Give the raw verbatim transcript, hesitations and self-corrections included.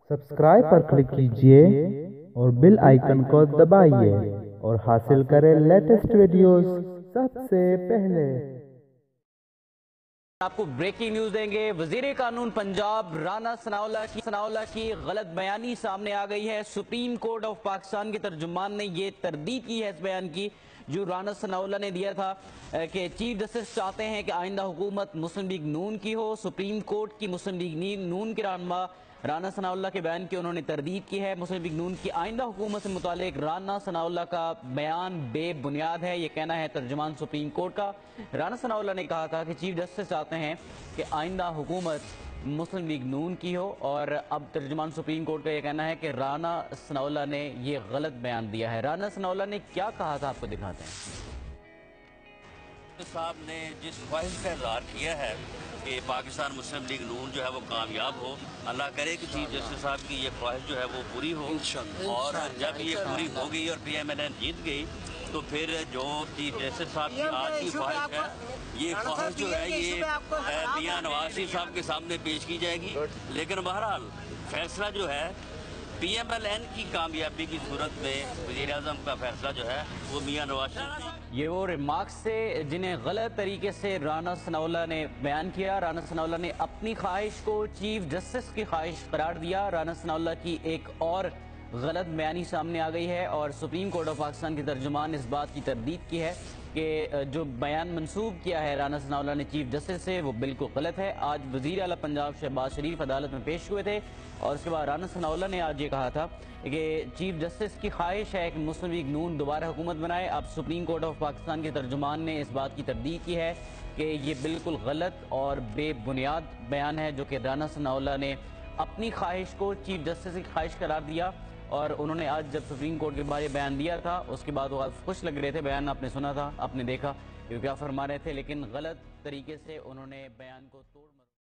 Subscribe पर click कीजिए और बेल आइकन को दबाइए और हासिल करें लेटेस्ट वीडियोस सबसे पहले। आपको ब्रेकिंग न्यूज देंगे। वजीर कानून पंजाब राना सनाउल्लाह की सनाउल्लाह की गलत बयानी सामने आ गई है। सुप्रीम कोर्ट ऑफ पाकिस्तान के तर्जुमान ने ये तरदीद की है इस बयान की जो राना सनाउल्लाह ने दिया था कि चीफ जस्टिस चाहते हैं कि आइंदा हुकूमत मुस्लिम लीग नून की हो। सुप्रीम कोर्ट की मुस्लिम लीग नून के रहनुमा राना सनाउल्लाह के बयान की उन्होंने तरदीद की है। मुस्लिम लीग नून की आइंदा हुकूमत से मुतालिक राना सनाउल्लाह का बयान बेबुनियाद है, ये कहना है तर्जुमान सुप्रीम कोर्ट का। राना सनाउल्लाह ने कहा था कि चीफ जस्टिस चाहते हैं कि आइंदा हुकूमत मुस्लिम लीग नून की हो, और अब तर्जुमान सुप्रीम कोर्ट का ये कहना है कि राना सनाउल्लाह ने ये गलत बयान दिया है। राना सनाउल्लाह ने क्या कहा था आपको दिखाते हैं। साहब ने जिस ख्वाहिश का इजहार किया है कि पाकिस्तान मुस्लिम लीग नून जो है वो कामयाब हो, अल्लाह करे कि चीफ जस्टिस साहब की ये ख्वाहिश जो है वो पूरी हो। और जब ये पूरी हो गई और पी एम एल एन जीत गई तो फिर जो चीफ जस्टिस साहब की आज की ख्वाहिश है, ये ख्वाहिश जो है ये मियां नवाज शरीफ साहब के सामने पेश की जाएगी। लेकिन बहरहाल फैसला जो है पी एम एल एन की कामयाबी की सूरत में वज़ीर आज़म का फैसला जो है वो मियां नवाज शरीफ। ये वो रिमार्क्स से जिन्हें गलत तरीके से राना सनाउल्लाह ने बयान किया। राना सनाउल्लाह ने अपनी ख्वाहिश को चीफ जस्टिस की ख्वाहिश करार दिया। राना सनाउल्लाह की एक और गलत बयानी सामने आ गई है और सुप्रीम कोर्ट ऑफ पाकिस्तान के तर्जुमान इस बात की तरदीद की है कि जो बयान मंसूब किया है राना सनाउल्लाह ने चीफ जस्टिस से वो बिल्कुल गलत है। आज वज़ीर आला पंजाब शहबाज शरीफ अदालत में पेश हुए थे और उसके बाद राना सनाउल्लाह ने आज ये कहा था कि चीफ जस्टिस की ख्वाहिश है कि मुस्लिम लीग नून दोबारा हुकूमत बनाए। अब सुप्रीम कोर्ट ऑफ पाकिस्तान के तर्जुमान ने इस बात की तरदीद की है कि ये बिल्कुल गलत और बेबुनियाद बयान है जो कि राना सनाउल्लाह ने अपनी ख्वाहिश को चीफ जस्टिस की ख्वाहिश करार दिया। और उन्होंने आज जब सुप्रीम कोर्ट के बारे बयान दिया था उसके बाद वो आज खुश लग रहे थे। बयान आपने सुना था, आपने देखा कि क्या फरमा रहे थे, लेकिन गलत तरीके से उन्होंने बयान को तोड़